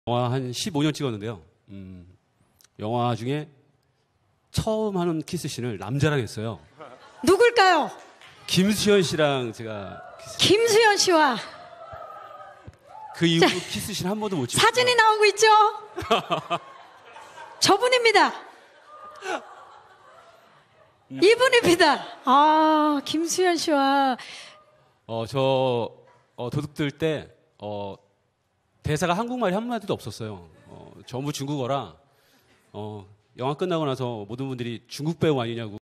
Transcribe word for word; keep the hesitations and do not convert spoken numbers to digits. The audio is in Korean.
영화 한 십오 년 찍었는데요. 음, 영화 중에 처음 하는 키스씬을 남자랑 했어요. 누굴까요? 김수현 씨랑 제가 키스... 김수현 씨와 그 이후 키스씬 한 번도 못 찍었어요. 사진이 나오고 있죠? 저분입니다. 이분입니다. 아, 김수현 씨와 어, 저 어, 도둑들 때 어, 대사가 한국말이 한마디도 없었어요. 어, 전부 중국어라 어, 영화 끝나고 나서 모든 분들이 중국 배우 아니냐고